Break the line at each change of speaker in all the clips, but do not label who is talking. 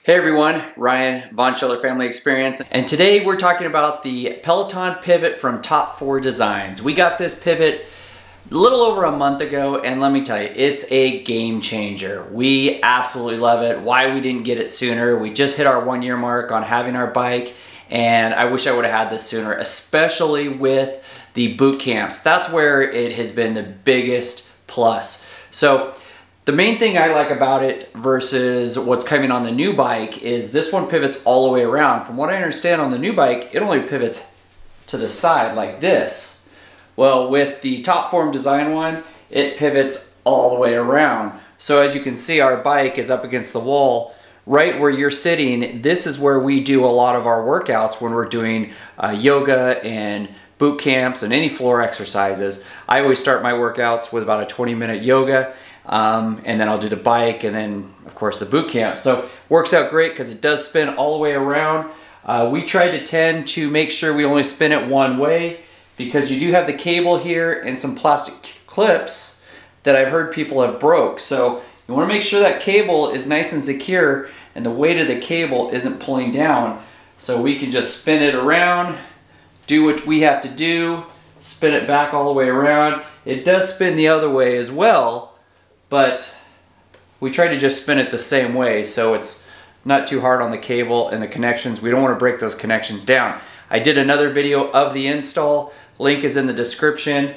Hey everyone, Ryan, Von Schiller Family Experience, and today we're talking about the Peloton Pivot from Top 4 Designs. We got this pivot a little over a month ago, and let me tell you, it's a game changer. We absolutely love it. Why we didn't get it sooner? We just hit our 1 year mark on having our bike, and I wish I would have had this sooner, especially with the boot camps. That's where it has been the biggest plus. So the main thing I like about it versus what's coming on the new bike is this one pivots all the way around. From what I understand on the new bike, it only pivots to the side like this. Well, with the Top Form Design one, it pivots all the way around. So as you can see, our bike is up against the wall. Right where you're sitting, this is where we do a lot of our workouts when we're doing yoga and boot camps and any floor exercises. I always start my workouts with about a 20-minute yoga. And then I'll do the bike and then of course the boot camp. So works out great because it does spin all the way around. We try to tend to make sure we only spin it one way because you do have the cable here and some plastic clips that I've heard people have broke. So you want to make sure that cable is nice and secure and the weight of the cable isn't pulling down. So we can just spin it around, do what we have to do, spin it back all the way around. It does spin the other way as well, but we try to just spin it the same way so it's not too hard on the cable and the connections. We don't want to break those connections down. I did another video of the install. Link is in the description.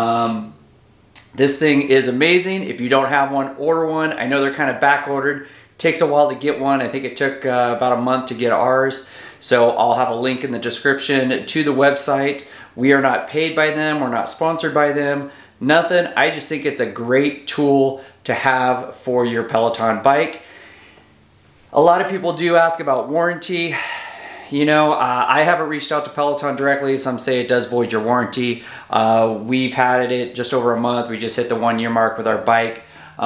This thing is amazing. If you don't have one, order one. I know they're kind of back ordered. Takes a while to get one. I think it took about a month to get ours. So I'll have a link in the description to the website. We are not paid by them. We're not sponsored by them. Nothing. I just think it's a great tool to have for your Peloton bike. A lot of people do ask about warranty. You know, I haven't reached out to Peloton directly. Some say it does void your warranty. We've had it just over a month. We just hit the 1 year mark with our bike.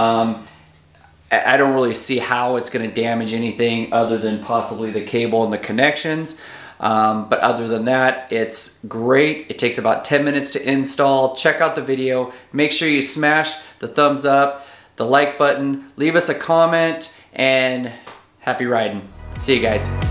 I don't really see how it's going to damage anything other than possibly the cable and the connections. But other than that, it's great. It takes about 10 minutes to install. Check out the video. Make sure you smash the thumbs up, the like button, leave us a comment, and happy riding. See you guys.